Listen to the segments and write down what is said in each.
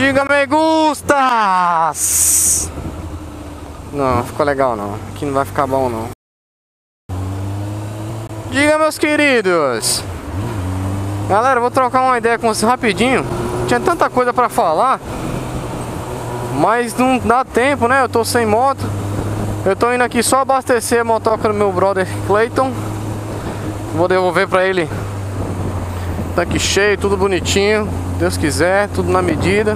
Diga me gustas! Não, ficou legal não. Aqui não vai ficar bom não. Diga, meus queridos. Galera, vou trocar uma ideia com vocês rapidinho. Tinha tanta coisa pra falar, mas não dá tempo, né? Eu tô sem moto. Eu tô indo aqui só abastecer a motoca do meu brother Clayton. Vou devolver pra ele. Tanque cheio, tudo bonitinho. Deus quiser, tudo na medida.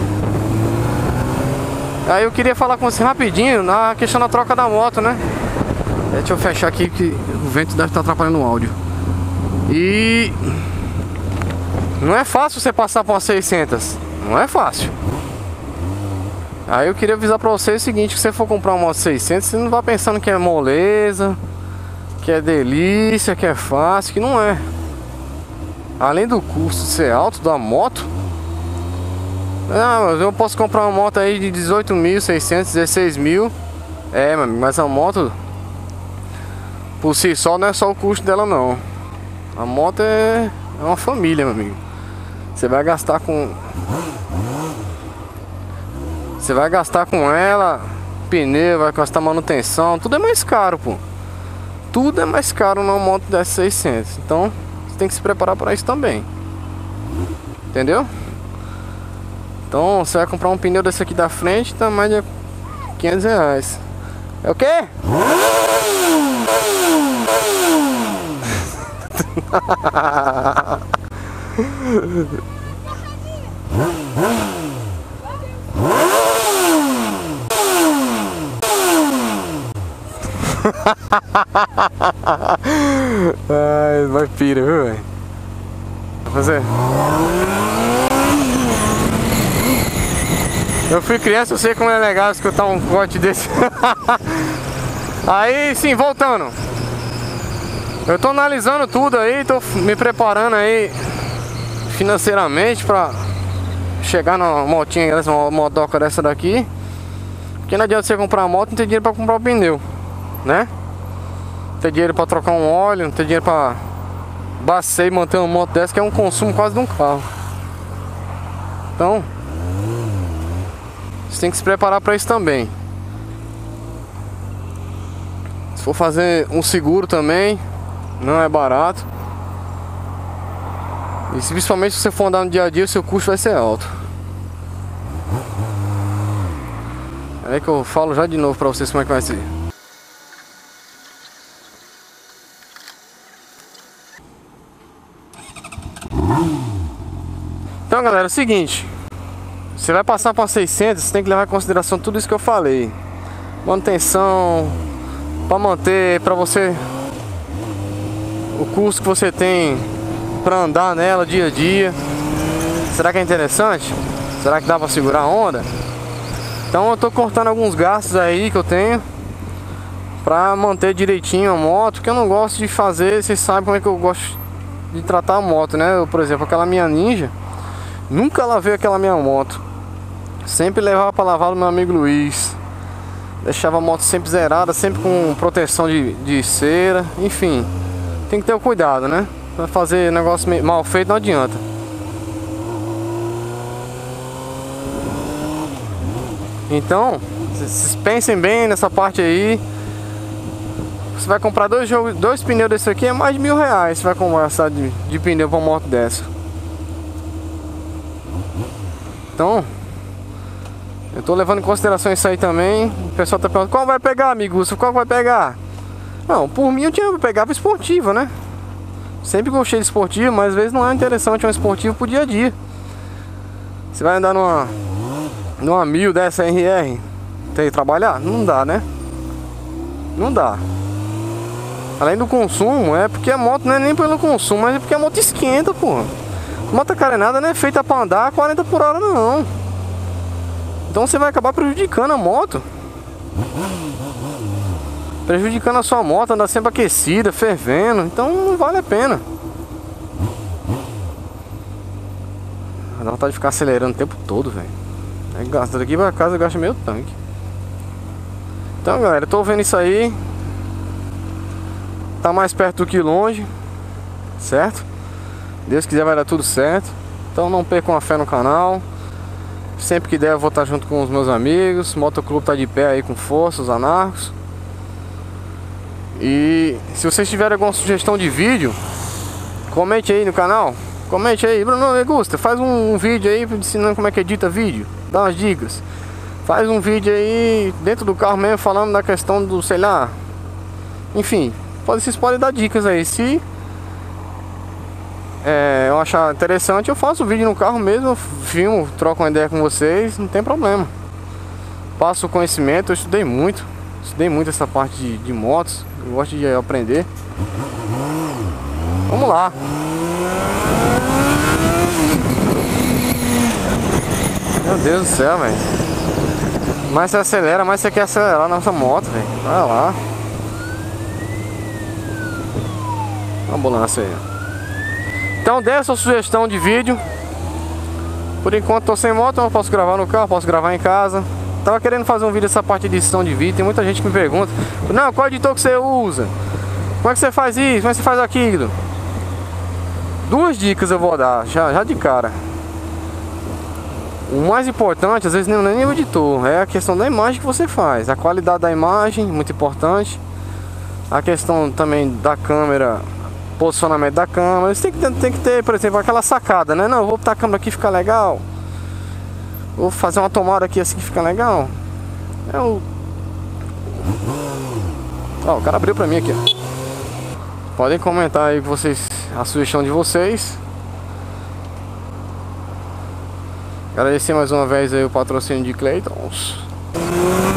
Aí eu queria falar com você rapidinho na questão da troca da moto, né? Deixa eu fechar aqui que o vento deve estar atrapalhando o áudio. E não é fácil você passar por uma 600. Não é fácil. Aí eu queria avisar pra você o seguinte: que se você for comprar uma moto 600, você não vá pensando que é moleza, que é delícia, que é fácil, que não é. Além do custo ser alto da moto, mas eu posso comprar uma moto aí de 18.600, 16 mil. É, mas a moto por si só não é só o custo dela não. A moto é uma família, meu amigo. Você vai gastar com ela pneu, vai gastar manutenção, tudo é mais caro, pô. Tudo é mais caro numa moto dessa 600. Então tem que se preparar para isso também. Entendeu? Então você vai comprar um pneu desse aqui da frente, tá mais de 500 reais. É o quê? Ai, vai pira, viu, velho? Fazer. Eu fui criança, eu sei como é legal escutar um corte desse. Aí, sim, voltando. Eu tô analisando tudo aí, tô me preparando aí financeiramente pra chegar na motinha, uma motoca dessa daqui. Porque não adianta você comprar uma moto e não ter dinheiro pra comprar o pneu, né? Não ter dinheiro pra trocar um óleo, não ter dinheiro pra abastecer e manter uma moto dessa, que é um consumo quase de um carro. Então você tem que se preparar para isso também. Se for fazer um seguro também, não é barato. E principalmente se você for andar no dia a dia, o seu custo vai ser alto. É que eu falo já de novo para vocês como é que vai ser. Então, galera, é o seguinte: você vai passar para 600, você tem que levar em consideração tudo isso que eu falei. Manutenção, para manter, para você, o custo que você tem para andar nela dia a dia. Será que é interessante? Será que dá para segurar a onda? Então eu tô cortando alguns gastos aí que eu tenho para manter direitinho a moto, que eu não gosto de fazer. Vocês sabem como é que eu gosto de tratar a moto, né? Por exemplo, aquela minha Ninja, nunca lavei aquela minha moto. Sempre levava para lavar do meu amigo Luiz. Deixava a moto sempre zerada, sempre com proteção de cera. Enfim, tem que ter o cuidado, né? Pra fazer negócio mal feito não adianta. Então, vocês pensem bem nessa parte aí. Você vai comprar dois pneus desse aqui, é mais de R$1.000. Você vai comprar de pneu para uma moto dessa. Então eu tô levando em consideração isso aí também. O pessoal tá perguntando: qual vai pegar, amigo? Qual vai pegar? Não, por mim eu pegava esportiva, né? Sempre gostei de esportivo, mas às vezes não é interessante um esportivo pro dia a dia. Você vai andar numa 1000 dessa RR, tem que trabalhar? Não dá, né? Não dá. Além do consumo, é porque a moto não é nem pelo consumo, mas é porque a moto esquenta, porra. Moto carenada não é feita pra andar a 40 por hora, não. Então você vai acabar prejudicando a moto. Prejudicando a sua moto, andar sempre aquecida, fervendo. Então não vale a pena. Dá vontade de ficar acelerando o tempo todo, velho. Gasta daqui pra casa, gasta meio tanque. Então, galera, eu tô vendo isso aí. Tá mais perto do que longe, certo? Deus quiser vai dar tudo certo. Então não percam a fé no canal. Sempre que der eu vou estar junto com os meus amigos. O motoclube tá de pé aí com força, os anarcos. E se vocês tiverem alguma sugestão de vídeo, comente aí no canal. Comente aí, Bruno Legusta, faz um vídeo aí ensinando como é que edita vídeo. Dá umas dicas. Faz um vídeo aí dentro do carro mesmo, falando da questão do, sei lá. Enfim, vocês podem dar dicas aí. Se eu achar interessante, eu faço o vídeo no carro mesmo, eu filmo, troco uma ideia com vocês, não tem problema. Passo o conhecimento, eu estudei muito essa parte de motos, eu gosto de aprender. Vamos lá. Meu Deus do céu, velho. Mais você acelera, mais você quer acelerar a nossa moto, velho. Vai lá. Uma ambulância aí. Então dê a sua sugestão de vídeo. Por enquanto tô sem moto, eu posso gravar no carro, posso gravar em casa. Tava querendo fazer um vídeo dessa parte de edição de vídeo. Tem muita gente que me pergunta: não, qual editor que você usa? Como é que você faz isso? Como é que você faz aquilo? Duas dicas eu vou dar, já de cara. O mais importante, às vezes, não é nem o editor, é a questão da imagem que você faz. A qualidade da imagem, muito importante. A questão também da câmera, posicionamento da câmera. Você tem que ter, por exemplo, aquela sacada, né? Não, eu vou botar a câmera aqui, fica legal. Vou fazer uma tomada aqui assim que fica legal. O cara abriu pra mim aqui, ó. Podem comentar aí vocês, a sugestão de vocês. Agradecer mais uma vez aí o patrocínio de Claytons.